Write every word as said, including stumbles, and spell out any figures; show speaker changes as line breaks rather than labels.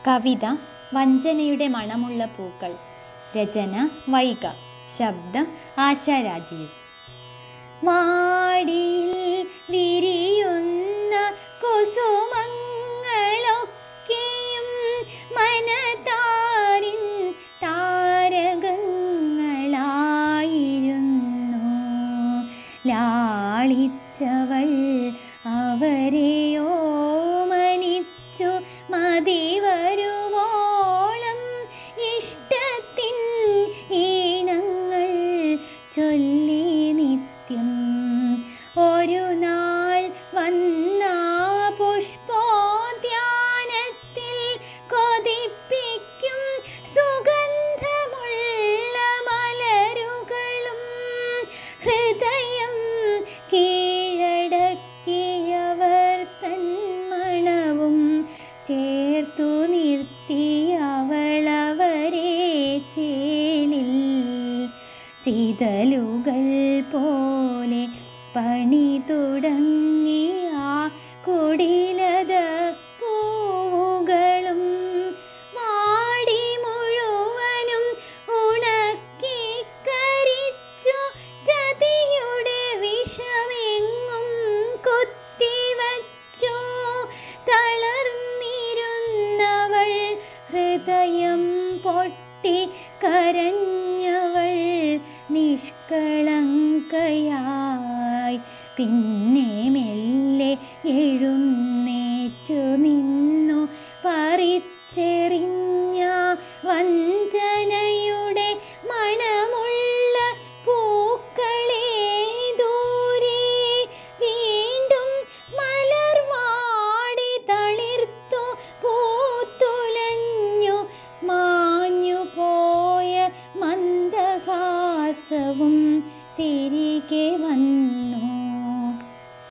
കവിത വഞ്ചനയുടെ മണമുള്ള പൂക്കൾ. രചന വൈഗ. ശബ്ദം ആശാ രാജീവ്. വാടിയിൽ വിരിയുന്ന കുസുമങ്ങളൊക്കെയും മനതാരിൻ താരകങ്ങളായിരുന്നു. ലാളിച്ചവൾ അവരെയോ മനിച്ചു മതിവരുവോളം ഇഷ്ടത്തിൻ ഈണങ്ങൾ ചൊല്ലി നിത്യം. ഒരു നാൾ വന്ന പുഷ്പോദ്യാനത്തിൽ കൊതിപ്പിക്കും സുഗന്ധമുള്ള മലരുകളും ഹൃദയം കീഴടക്കിയവർ തൻ മണവും ചേർത്തു നിർത്തിയവളവരെ ചേലിൽ. ചിതലുകൾ പോലെ പണി തുടങ്ങിയ കുടിലത പൂവുകളും വാടി മുഴുവനും ഉണക്കി കരിച്ചു. ചതിയുടെ വിഷമെങ്ങും കുത്തിവച്ചു. തളർന്നിരുന്നവൾ ഹൃദയം പൊട്ടി കരഞ്ഞവൾ നിഷ്കളങ്കയായി. പിന്നെ മെല്ലെ എഴുന്നേറ്റു നിന്നു. പറിച്ചെറിഞ്ഞ വഞ്ചനയുടെ മണമുള്ള പൂക്കളെ ദൂരെ വീണ്ടും മലർവാടി തളിർത്തു പൂത്തുലഞ്ഞു. മാഞ്ഞുപോയ മന്ദഹാസവും തിരികെ വന്നു.